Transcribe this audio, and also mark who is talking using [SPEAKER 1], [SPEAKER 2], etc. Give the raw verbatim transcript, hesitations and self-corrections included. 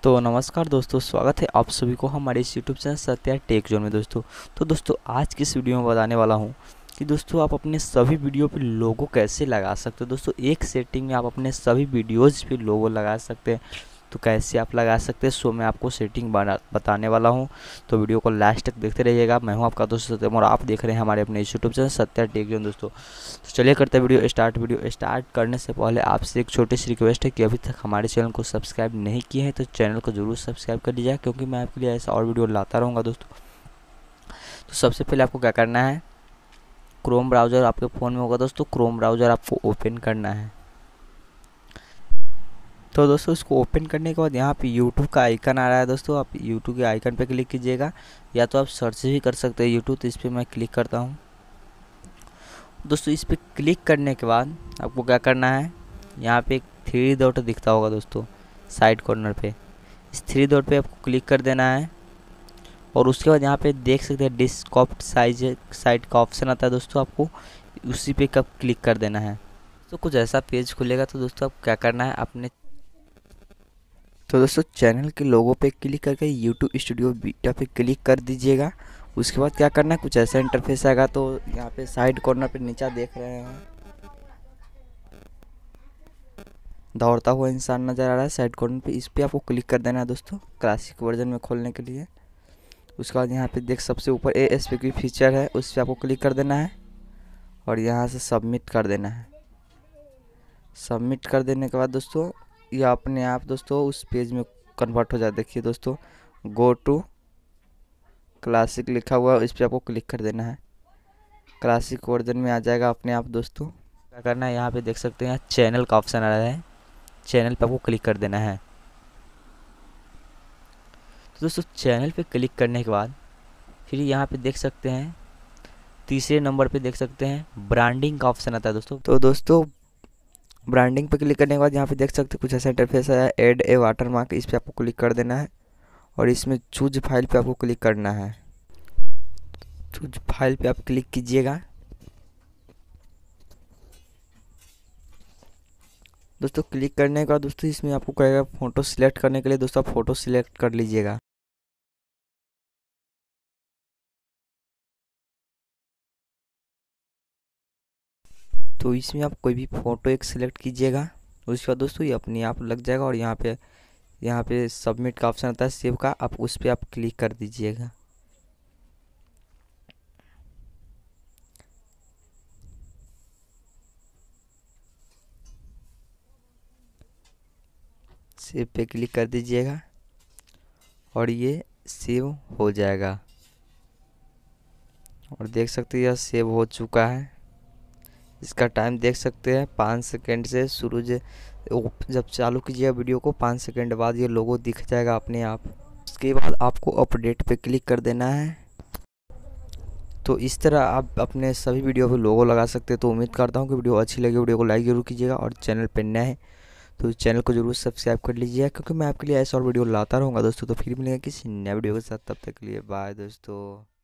[SPEAKER 1] तो नमस्कार दोस्तों, स्वागत है आप सभी को हमारे इस YouTube channel Satya tech zone में। दोस्तों तो दोस्तों आज की इस वीडियो में बताने वाला हूं कि दोस्तों आप अपने सभी वीडियो पे लोगो कैसे लगा सकते हो। दोस्तों एक सेटिंग में आप अपने सभी वीडियोज़ पे लोगो लगा सकते हैं। तो कैसे आप लगा सकते हैं सो मैं आपको सेटिंग बना बताने वाला हूं। तो वीडियो को लास्ट तक देखते रहिएगा। मैं हूं आपका दोस्त सत्यम और आप देख रहे हैं हमारे अपने इस YouTube channel Satya tech zone. दोस्तों तो चलिए करते हैं वीडियो स्टार्ट। वीडियो स्टार्ट करने से पहले आपसे एक छोटी सी रिक्वेस्ट है कि अभी तक हमारे चैनल को सब्सक्राइब नहीं किए हैं तो चैनल को जरूर सब्सक्राइब कर लीजिए, क्योंकि मैं आपके लिए ऐसा और वीडियो लाता रहूँगा। दोस्तों तो सबसे पहले आपको क्या करना है, क्रोम ब्राउज़र आपके फ़ोन में होगा। दोस्तों क्रोम ब्राउज़र आपको ओपन करना है। तो दोस्तों इसको ओपन करने के बाद यहाँ पे यूट्यूब का आइकन आ रहा है। दोस्तों आप यूट्यूब के आइकन पे क्लिक कीजिएगा, या तो आप सर्च भी कर सकते हैं यूट्यूब। तो इस पर मैं क्लिक करता हूँ। दोस्तों इस पर क्लिक करने के बाद आपको क्या करना है, यहाँ पे एक थ्री डॉट दिखता होगा दोस्तों साइड कॉर्नर पे, इस थ्री डॉट पे आपको क्लिक कर देना है। और उसके बाद यहाँ पे देख सकते हैं डिस्कॉप्ट साइज साइट का ऑप्शन आता है। दोस्तों आपको उसी पे कब क्लिक कर देना है। तो कुछ ऐसा पेज खुलेगा। तो दोस्तों आप क्या करना है, अपने तो दोस्तों चैनल के लोगो पे क्लिक करके यूट्यूब स्टूडियो बीटा पे क्लिक कर दीजिएगा। उसके बाद क्या करना है, कुछ ऐसा इंटरफेस आएगा। तो यहाँ पे साइड कॉर्नर पे नीचे देख रहे हैं दौड़ता हुआ इंसान नज़र आ रहा है साइड कॉर्नर पे, इस पर आपको क्लिक कर देना है दोस्तों क्लासिक वर्जन में खोलने के लिए। उसके बाद यहाँ पे देख सबसे ऊपर ए एस पी की फीचर है, उस पर आपको क्लिक कर देना है और यहाँ से सबमिट कर देना है। सबमिट कर देने के बाद दोस्तों ये अपने आप दोस्तों उस पेज में कन्वर्ट हो जाए। देखिए दोस्तों गो टू क्लासिक लिखा हुआ है, इस पर आपको क्लिक कर देना है। क्लासिक वर्जन में आ जाएगा अपने आप। दोस्तों क्या करना है, यहाँ पे देख सकते हैं चैनल का ऑप्शन आ रहा है, चैनल पे आपको क्लिक कर देना है। तो दोस्तों चैनल पे क्लिक करने के बाद फिर यहाँ पे देख सकते हैं तीसरे नंबर पे देख सकते हैं ब्रांडिंग का ऑप्शन आता है। दोस्तों तो दोस्तों ब्रांडिंग पे क्लिक करने के बाद यहाँ पे देख सकते हैं कुछ ऐसा इंटरफेस आया, ऐड ए वाटरमार्क, इस पर आपको क्लिक कर देना है और इसमें चूज फाइल पे आपको क्लिक करना है। चूज फाइल पे आप क्लिक कीजिएगा। दोस्तों क्लिक करने के बाद दोस्तों इसमें आपको कहेगा फ़ोटो सिलेक्ट करने के लिए। दोस्तों आप फ़ोटो सिलेक्ट कर लीजिएगा। तो इसमें आप कोई भी फ़ोटो एक सिलेक्ट कीजिएगा। उसके बाद दोस्तों ये अपने आप लग जाएगा और यहाँ पे यहाँ पे सबमिट का ऑप्शन आता है सेव का, आप उस पर आप क्लिक कर दीजिएगा। सेव पे क्लिक कर दीजिएगा और ये सेव हो जाएगा। और देख सकते हैं यह सेव हो चुका है। इसका टाइम देख सकते हैं पाँच सेकंड से शुरू, जब चालू कीजिएगा वीडियो को पाँच सेकंड बाद ये लोगो दिख जाएगा अपने आप। उसके बाद आपको अपडेट पे क्लिक कर देना है। तो इस तरह आप अपने सभी वीडियो पे लोगो लगा सकते हैं। तो उम्मीद करता हूँ कि वीडियो अच्छी लगी, वीडियो को लाइक जरूर कीजिएगा और चैनल पे नए हैं तो चैनल को जरूर सब्सक्राइब कर लीजिएगा, क्योंकि मैं आपके लिए ऐसा और वीडियो लाता रहूँगा। दोस्तों तो फिर मिलेंगे किसी नए वीडियो के साथ, तब तक के लिए बाय दोस्तों।